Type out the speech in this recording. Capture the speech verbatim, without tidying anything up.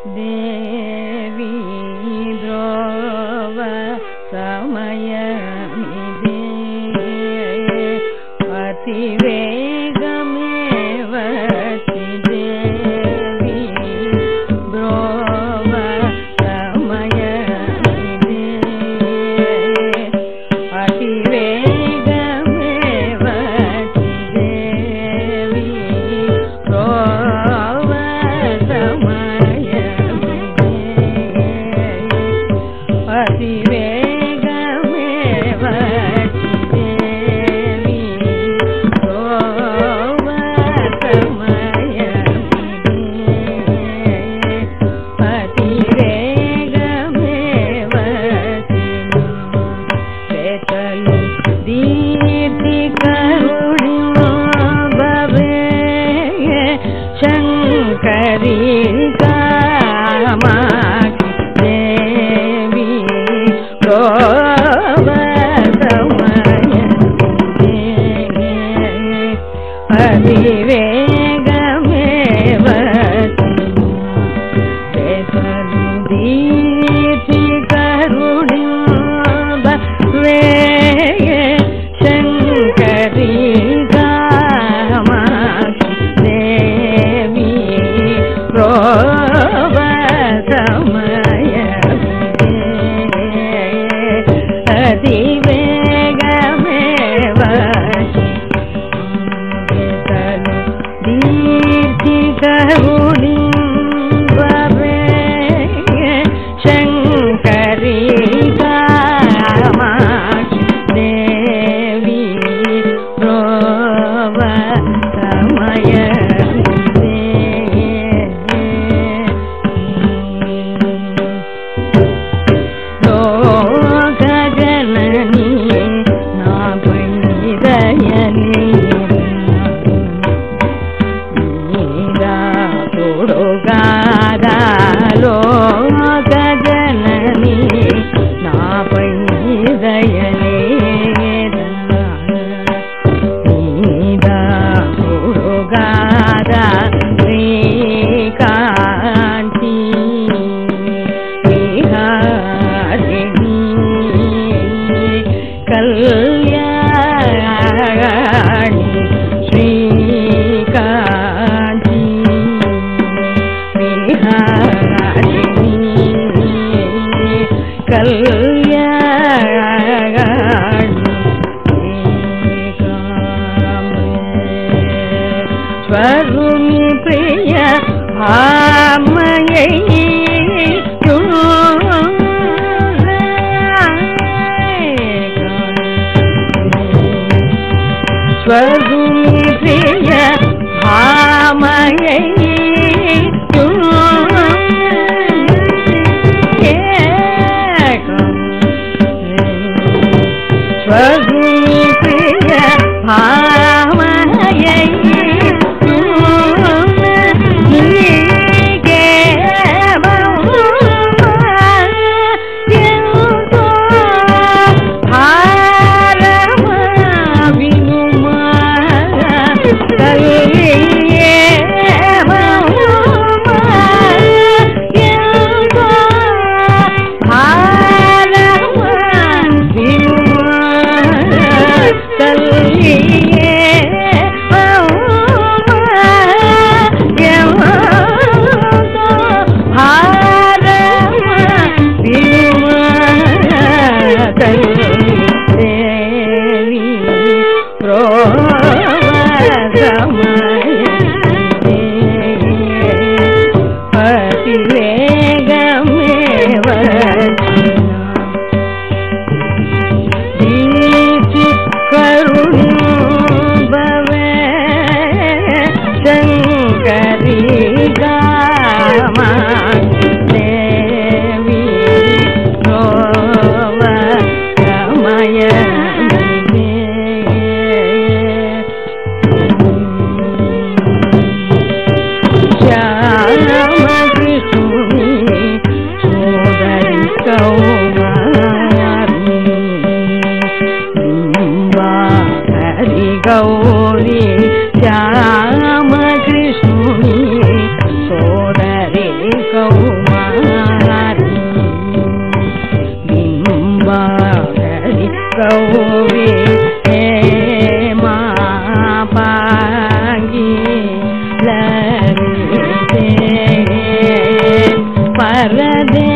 దేవి ద్రోవ సమయమిదే అతి వేగమే వచ్చి దేవి ద్రోవ సమయమిదే అతి వేగమే వచ్చి దేవి ద్రోవ అతి వేగమే వచ్చి దేవి ద్రోవ సమయమిదే అతి వేగమే వచ్చి చేతలు దీప్తి కరుణిమో భవే శంకరీ కామాక్షి దేవి ద్రోవ సమయమిదే అతి వేగమే వచ్చి చేతలు దీప్తి కరుణిమో భవే శంకరీ కామాక్షి దేవి ద్రోవ సమయమిదే అతి వేగమే వచ్చి చేతలు దీప్తి కరుణిమో భవే శంకరీ కామాక్షి దేవి ద్రోవ సమయమిదే లోక జననీ నాపై దయలేదా తోడుగాదా లోక జననీ నాపై దయలేదా నీదా తోడుగాదా శ్రీకాంతి విహారిణి కళ్యాణి శ్రీకాంతి విహారిణి కళ్యాణి స్వరుని ప్రియ భామయై స్వరుని ప్రియ భామయై వరదే